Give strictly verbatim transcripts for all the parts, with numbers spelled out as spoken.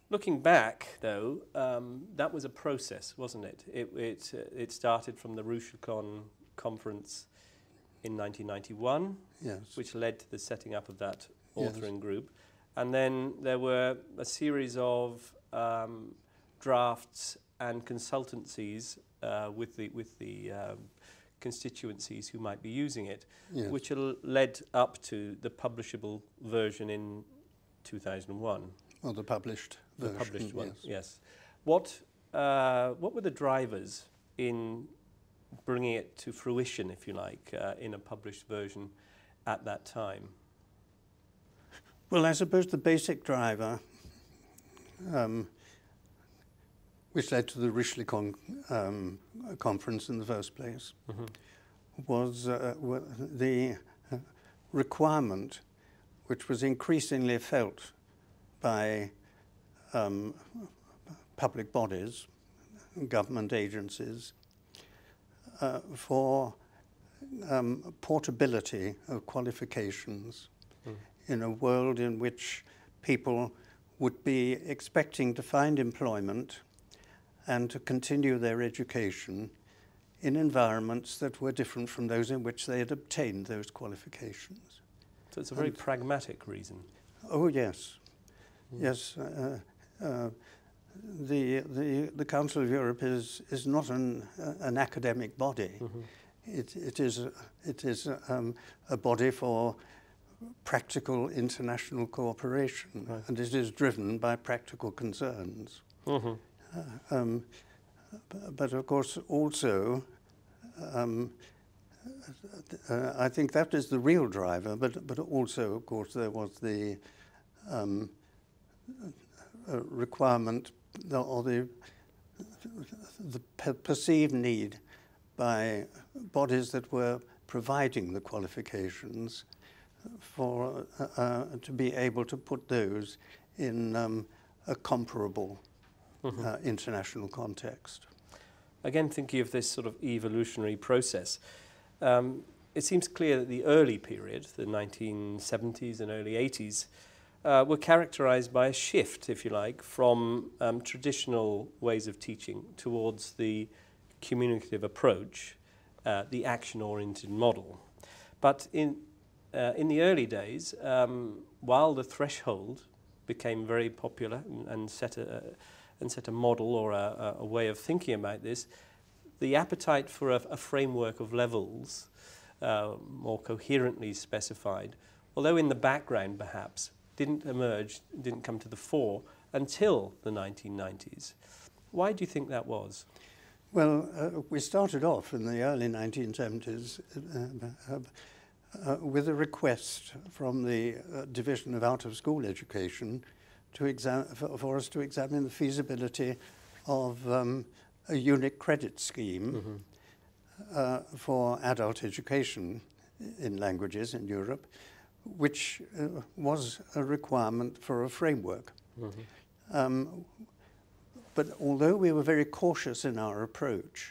Looking back, though, um, that was a process, wasn't it? It, it, uh, it started from the Rouchicon conference in nineteen ninety-one, yes. which led to the setting up of that Yes. authoring group. And then there were a series of um, drafts and consultancies uh, with the, with the um, constituencies who might be using it, Yes. which l- led up to the publishable version in two thousand one. Well, the published The version, published one, yes. yes. What, uh, what were the drivers in bringing it to fruition, if you like, uh, in a published version at that time? Well, I suppose the basic driver, um, which led to the Rouchicon um, conference in the first place, mm-hmm. was uh, w the uh, requirement, which was increasingly felt by um, public bodies, government agencies, uh, for um, portability of qualifications mm. in a world in which people would be expecting to find employment and to continue their education in environments that were different from those in which they had obtained those qualifications. So it's a very and pragmatic reason. Oh, yes. Mm. Yes. Uh, uh, the, the, the Council of Europe is, is not an, uh, an academic body. Mm-hmm. It, it is, a, it is um, a body for practical international cooperation, right. and it is driven by practical concerns. Mm-hmm. uh, um, but of course also, um, uh, I think that is the real driver, but, but also of course there was the um, uh, requirement or the, the per perceived need by bodies that were providing the qualifications for uh, uh, to be able to put those in um, a comparable mm-hmm. uh, international context. Again, thinking of this sort of evolutionary process, um, it seems clear that the early period, the nineteen seventies and early eighties, uh, were characterized by a shift, if you like, from um, traditional ways of teaching towards the communicative approach, uh, the action-oriented model. But in Uh, in the early days, um, while the threshold became very popular and, and set a uh, and set a model or a, a way of thinking about this, the appetite for a, a framework of levels, uh, more coherently specified, although in the background perhaps, didn't emerge, didn't come to the fore until the nineteen nineties. Why do you think that was? Well, uh, we started off in the early nineteen seventies. Uh, uh, Uh, with a request from the uh, Division of Out-of-School Education to exam for, for us to examine the feasibility of um, a unit credit scheme mm-hmm. uh, for adult education in languages in Europe, which uh, was a requirement for a framework. Mm-hmm. um, but although we were very cautious in our approach,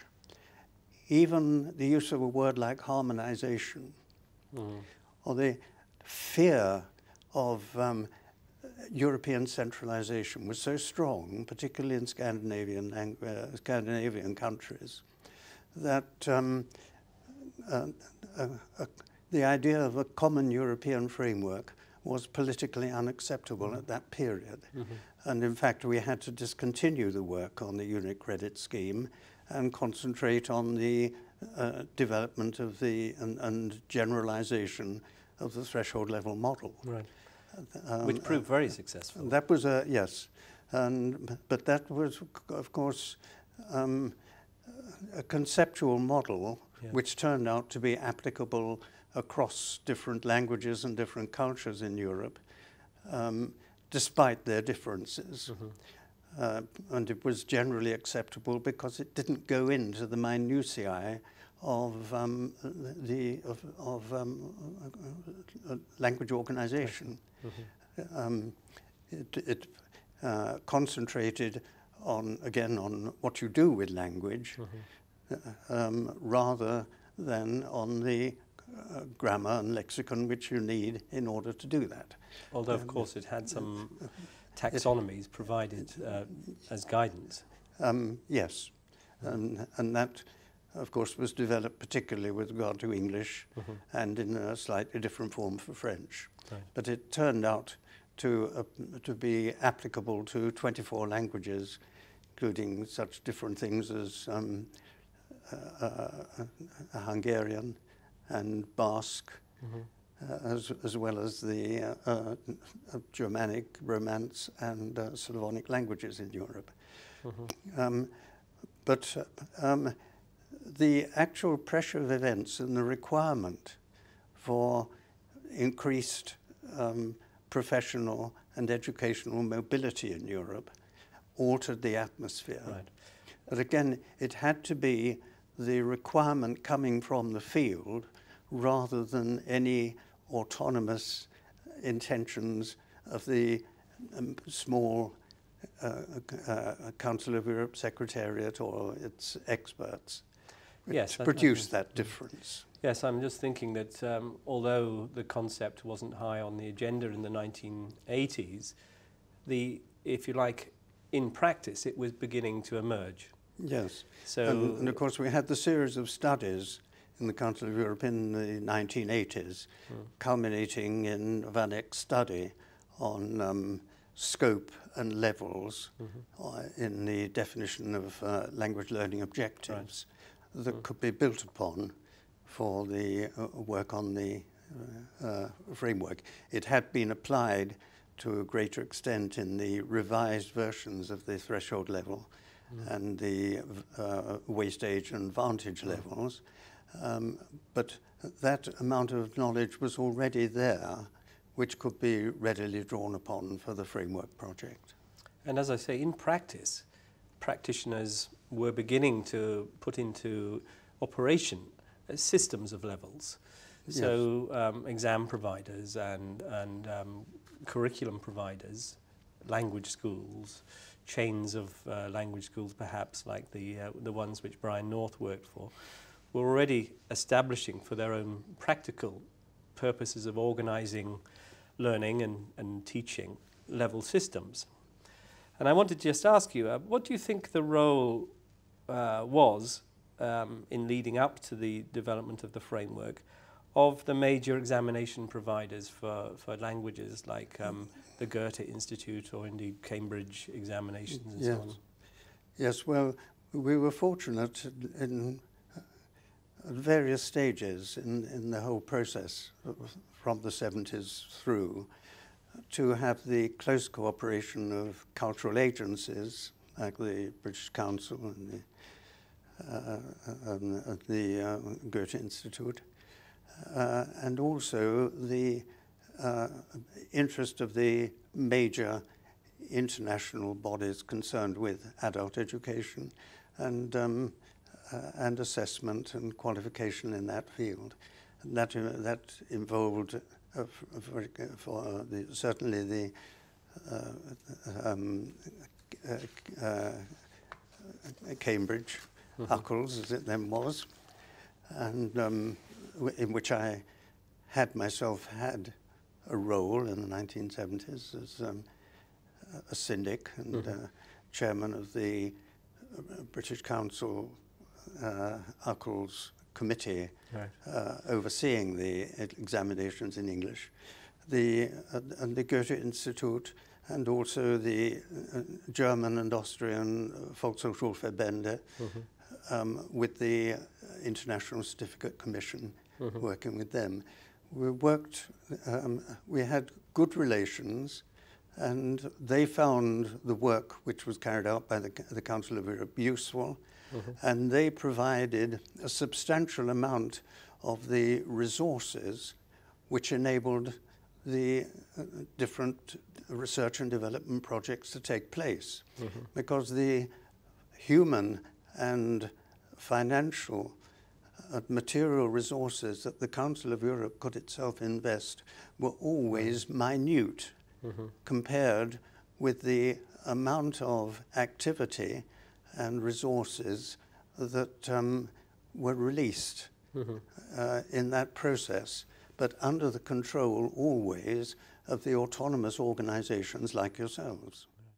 even the use of a word like harmonization, Mm. or the fear of um, European centralization was so strong, particularly in Scandinavian, uh, Scandinavian countries, that um, uh, uh, uh, the idea of a common European framework was politically unacceptable mm. at that period. Mm-hmm. And in fact, we had to discontinue the work on the unit credit scheme and concentrate on the Uh, development of the and, and generalization of the threshold level model, right? Um, Which proved uh, very successful. That was a yes, and but that was of course um, a conceptual model yeah. which turned out to be applicable across different languages and different cultures in Europe, um, despite their differences. Mm-hmm. Uh, and it was generally acceptable because it didn't go into the minutiae of um, the of, of um, uh, uh, language organization. Mm-hmm. um, it it uh, concentrated on again on what you do with language, mm-hmm. uh, um, rather than on the uh, grammar and lexicon which you need in order to do that. Although, of um, course, it had some taxonomies provided uh, as guidance. Um, yes, and, and that, of course, was developed particularly with regard to English mm-hmm. and in a slightly different form for French. Right. But it turned out to, uh, to be applicable to twenty-four languages, including such different things as um, uh, uh, Hungarian and Basque, mm-hmm. uh, as, as well as the uh, uh, Germanic, Romance, and uh, Slavonic languages in Europe. Mm-hmm. um, but uh, um, the actual pressure of events and the requirement for increased um, professional and educational mobility in Europe altered the atmosphere. Right. But again, it had to be the requirement coming from the field rather than any autonomous intentions of the um, small uh, uh, Council of Europe Secretariat or its experts, which yes, produced that difference. Yes, I'm just thinking that um, although the concept wasn't high on the agenda in the nineteen eighties, the, if you like, in practice, it was beginning to emerge. Yes. So, and, and of course, we had the series of studies in the Council of Europe in the nineteen eighties, mm. culminating in Van Eyck's study on um, scope and levels mm-hmm. uh, in the definition of uh, language learning objectives right. that mm. could be built upon for the uh, work on the uh, uh, framework. It had been applied to a greater extent in the revised versions of the threshold level mm. and the uh, wastage and vantage mm. levels. Um, but that amount of knowledge was already there, which could be readily drawn upon for the framework project. And as I say, in practice, practitioners were beginning to put into operation uh, systems of levels. Yes. So um, exam providers and, and um, curriculum providers, language schools, chains of uh, language schools perhaps, like the, uh, the ones which Brian North worked for, were already establishing for their own practical purposes of organizing learning and, and teaching level systems. And I wanted to just ask you, uh, what do you think the role uh, was um, in leading up to the development of the framework of the major examination providers for, for languages like um, the Goethe Institute or indeed Cambridge examinations and yes. so on? Yes, well, we were fortunate in at various stages in, in the whole process from the seventies through to have the close cooperation of cultural agencies like the British Council and the, uh, and the uh, Goethe Institute, uh, and also the uh, interest of the major international bodies concerned with adult education and um, Uh, and assessment and qualification in that field. And that, uh, that involved, uh, for, for uh, the, certainly the uh, um, uh, uh, Cambridge, mm-hmm. U C L S as it then was, and um, w in which I had myself had a role in the nineteen seventies as um, a syndic and mm-hmm. uh, chairman of the uh, British Council Uh, U C L S committee right. uh, overseeing the examinations in English, the uh, and the Goethe Institute, and also the uh, German and Austrian Volkshochschulverbände, mm-hmm. um, with the International Certificate Commission, mm-hmm. working with them. We worked. Um, we had good relations, and they found the work which was carried out by the, the Council of Europe useful. Mm-hmm. And they provided a substantial amount of the resources which enabled the uh, different research and development projects to take place. Mm-hmm. Because the human and financial uh, material resources that the Council of Europe could itself invest were always minute mm-hmm. compared with the amount of activity and resources that um, were released mm-hmm. uh, in that process but under the control always of the autonomous organizations like yourselves.